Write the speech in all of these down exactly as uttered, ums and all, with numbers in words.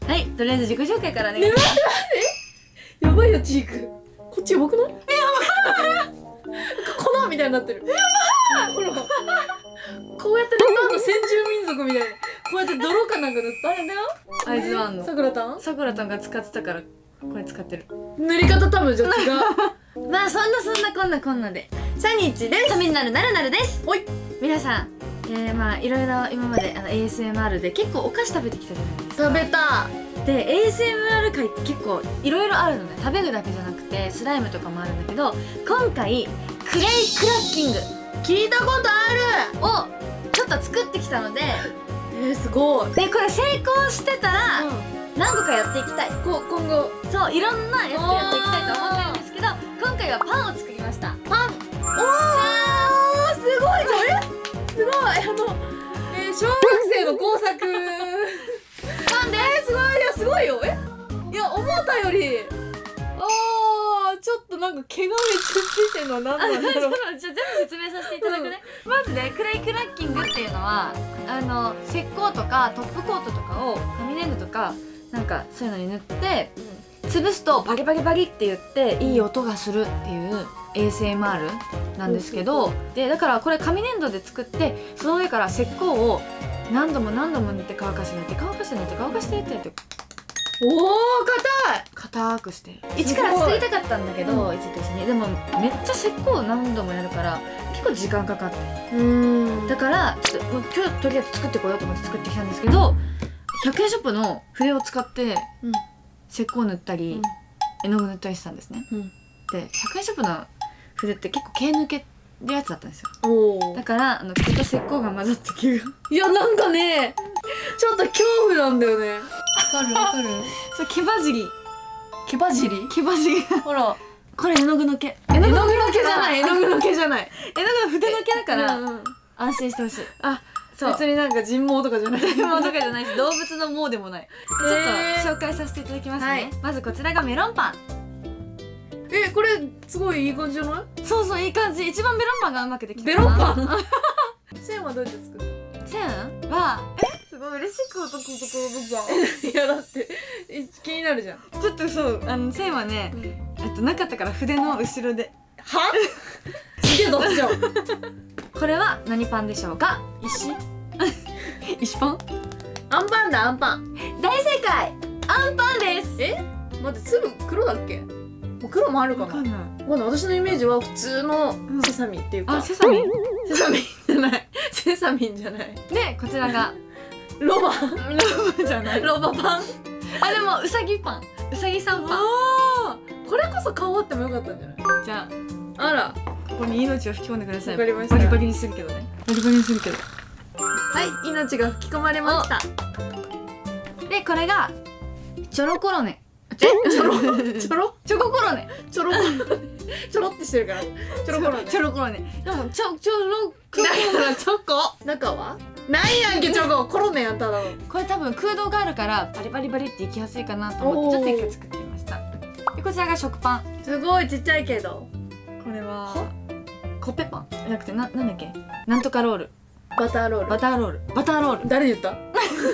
はい、とりあえず自己紹介からね。 ね、待って待って、やばいよチーク。こっちやばくない？やばい。粉みたいになってる。やばい。ほら、こうやってレターの先住民族みたいな、こうやって泥かなんか塗ったあれだよ。 アイズワンのさくらたんさくらたんが使ってたからこれ使ってる。 塗り方多分じゃ違う。 まあそんなそんなこんなこんなでサニチです。 ためになるなるなるです。 ほい。 皆さん、えー、まあいろいろ今まであの エーエスエムアール で結構お菓子食べてきたじゃないですか。 食べた。 で エーエスエムアール 界って結構いろいろあるのね。食べるだけじゃなくてスライムとかもあるんだけど、今回クレイクラッキング聞いたことあるをちょっと作ってきたので、 えー、すごい。 でこれ成功してたら、うん、何個かやっていきたい。 こ今後そういろんなやつやっていきたいと思ってるんですけど、今回はパンを作りました。パン。 おー、すごいじゃん。えすごい、あの、えー、小学生の工作パンで、えー、すごい。いやすごいよ。えいや思ったより、あーちょっとなんか毛がめっちゃついてるのは何なんだろう。 じゃあ全部説明させていただくね、うん、まずねクレイクラッキングっていうのはあの石膏とかトップコートとかを紙粘土とかなんかそういうのに塗って、うん、潰すとバリバリバリって言っていい音がするっていう エーエスエムアール なんですけど、でだからこれ紙粘土で作ってその上から石膏を何度も何度も塗って乾かして塗って乾かして塗って乾かしてってやって、 おお硬い硬くして一から作りたかったんだけど、うん、一と一緒にでもめっちゃ石膏を何度もやるから結構時間かかって、うんだからちょっともう今日とりあえず作ってこようと思って作ってきたんですけど、ひゃくえんショップの筆を使って石膏塗ったり、うん、絵の具塗ったりしたんですね、うん、でひゃくえんショップの筆って結構毛抜けるやつだったんですよ。おだからあの毛と石膏が混ざった毛がいやなんかねちょっと恐怖なんだよね。わかるわかる。 それ毛ばじり毛ばじり毛ばじりほらこれ絵の具の毛。 絵の具の毛じゃない。絵の具の毛じゃない。 絵の具の筆の毛だから安心してほしい。 あそう別になんか人毛とかじゃない。 人毛とかじゃないし動物の毛でもない。ちょっと紹介させていただきますね。まずこちらがメロンパン。 えこれすごいいい感じじゃない？ そうそういい感じ。一番メロンパンがうまくできた。 メロンパン線はどうやって作った？ 線はえすごい嬉しく音聞いてくれるじゃん。 いやだって気になるじゃん。 ちょっとそうあの線はね、えっとなかったから筆の後ろで。 は？すげえどっちよ。 これは何パンでしょうか？ 石？ 石パン？ アンパンだアンパン。 大正解。アンパンです。 え？待って粒黒だっけ？黒もあるかな。まだ私のイメージは普通のセサミンっていうか、 あセサミンセサミンじゃないセサミンじゃない。 でこちらがロバロバじゃないロバパン。 あでもウサギパンウサギさんパン。 あこれこそ顔あってもよかったんじゃない？ じゃああらここに命を吹き込んでください。 わかりました。 バリバリにするけどねバリバリにするけどはい命が吹き込まれました。 でこれがチョロコロネ。 ちょろちょろチョココロネちょろちょろってしてるからチョロコロネチョロコロネ。でもちょちょろだからチョコ中はないやんけチョココロネやんただの。 これ多分空洞があるからバリバリバリっていきやすいかなと思ってちょっと一回作ってみました。でこちらが食パン。 すごいちっちゃいけどこれはコッペパンじゃなくてななんだっけなんとかロールバターロールバターロールバターロール誰言った？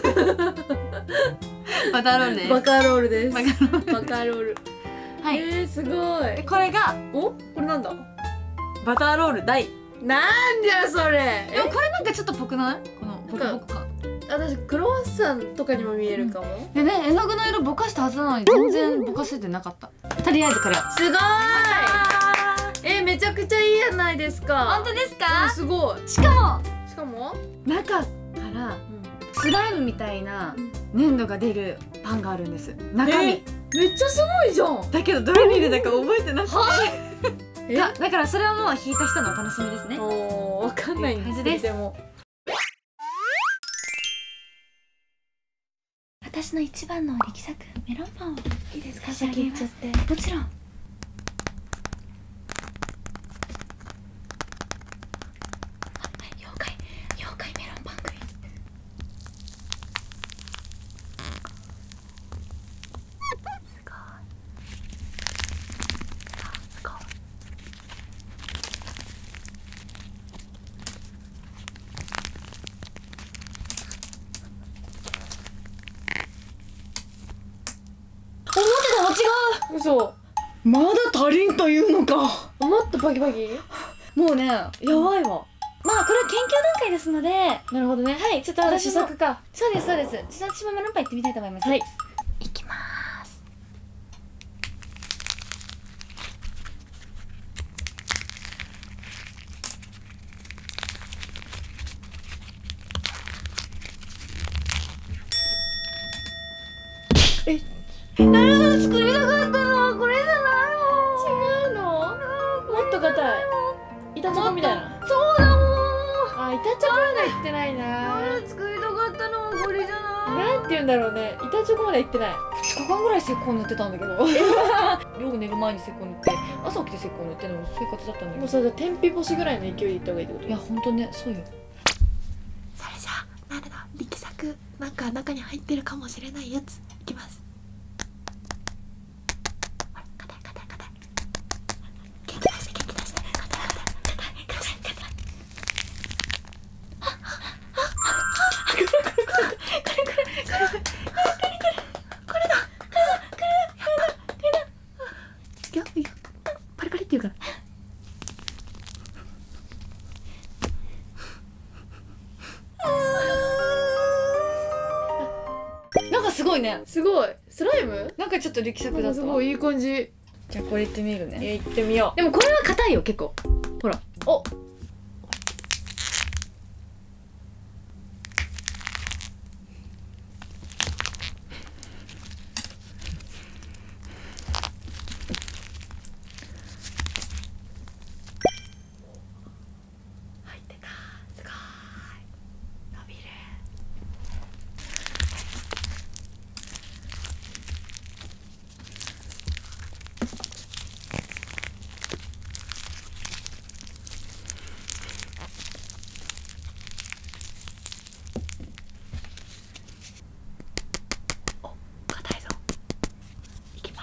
バターロールです。 バカロールです。 バカロールバカロール。はい。えー、すごい。 でこれがおこれなんだ？ バターロール大。 なんじゃそれ。 でもこれなんかちょっとぽくない？このボコボコ感。 私クロワッサンとかにも見えるかも。 うん、でね絵の具の色ぼかしたはずなのに全然ぼかせてなかった。とりあえずこれは。 すごーい。えー、めちゃくちゃいいやないですか。 本当ですか？ うん、すごい。 しかもしかも中から、うん、スライムみたいな粘土が出るパンがあるんです。中身、 えー、めっちゃすごいじゃん。 だけどどれに入れたか覚えてなくてえだ, だからそれはもう引いた人のお楽しみですね。 おーわかんないんですけども私の一番の力作メロンパンをいいですか？ 先言っちゃって。もちろん妖怪妖怪メロンパン食い。 違う。 嘘。 まだ足りんというのか。 もっとバキバキ。 もうね、やばいわ。まあこれは研究段階ですので。 なるほどね。 はい、ちょっと私も試作か。 そうですそうです。ちょっと私もメロンパン行ってみたいと思います。 はい。 いきまーす。 え、 なるほど、作りたかったのはこれじゃないの。 違うの？もっと硬い。板チョコみたいな。 そうだもん。 あ、板チョコまでいってないな。 作りたかったのはこれじゃない。 なんて言うんだろうね。板チョコまでいってない。 ふつかかんぐらい石膏塗ってたんだけど。夜寝る前に石膏塗って朝起きて石膏塗ってのも生活だったんだけど。 もうさ、じゃあ天日干しぐらいの勢いでいった方がいいってこと？ いやほんとね、そうよ。 それじゃあ、なるの力作なんか中に入ってるかもしれないやついきます。ほら、硬い硬い硬い。元気出して元気出して。硬い硬い硬い硬い硬い。いやいや、パリパリって言うから。 なんかすごいね。 すごい。スライム？ なんかちょっと力作だった。 すごいいい感じ。 じゃあこれいってみるね。 え、行ってみよでもこれは硬いよ結構。ほら。 う。お。 入ってた。すごい。伸びる。お、硬いぞ。いきます。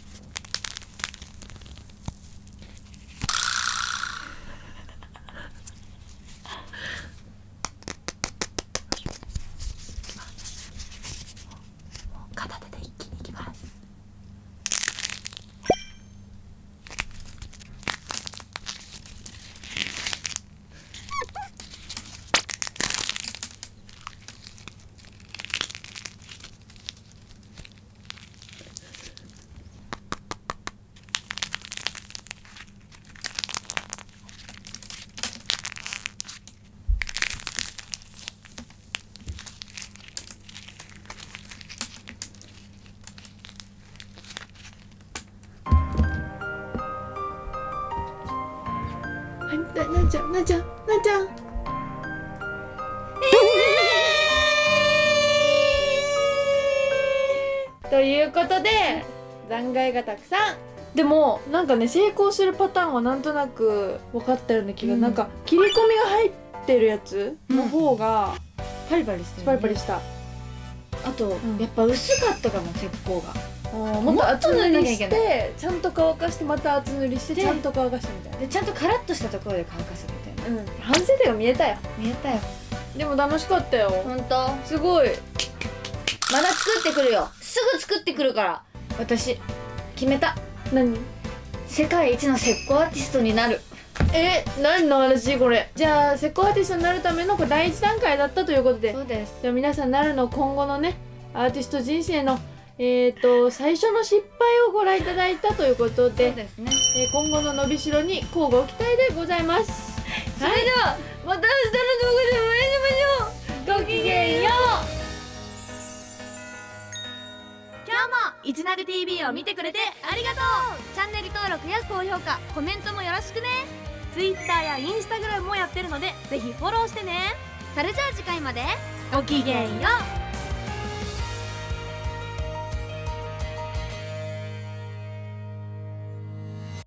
片手で一気にいきます。はい、な、なんちゃん、なんちゃん、なんちゃん。 ということで残骸がたくさん。でもなんかね、成功するパターンはなんとなく分かったような気が、 うんなんか切り込みが入ってるやつの方がパリパリしてる、ね。 パリパリした。 あと、 んやっぱ薄かったかも石膏が。 あーもっと厚塗りしもっと塗らなきゃいけてちゃんと乾かしてまた厚塗りしてでちゃんと乾かしてみたいでちゃんとカラッとしたところで乾かすみたいな。 な。うん、反省点が見えたよ。 見えたよ。 でも楽しかったよ。 ほんと。 すごい。 まだ作ってくるよ。すぐ作ってくるから。私決めた。 何？ 世界一の石膏アーティストになる。 え、何の話これ？じゃあ石膏アーティストになるためのこれ第一段階だったということで、 そうです。 じゃあ皆さんなるの今後のねアーティスト人生のえーと最初の失敗をご覧いただいたということで、 そうですね。 えー今後の伸びしろに乞うご期待でございます。 それではまた明日の動画でお会いしましょう。ごきげんよう。 今日もいちなる ティービー を見てくれてありがとう。チャンネル登録や高評価、コメントもよろしくね。 Twitter や Instagram もやってるのでぜひフォローしてね。それじゃあ次回までごきげんよう。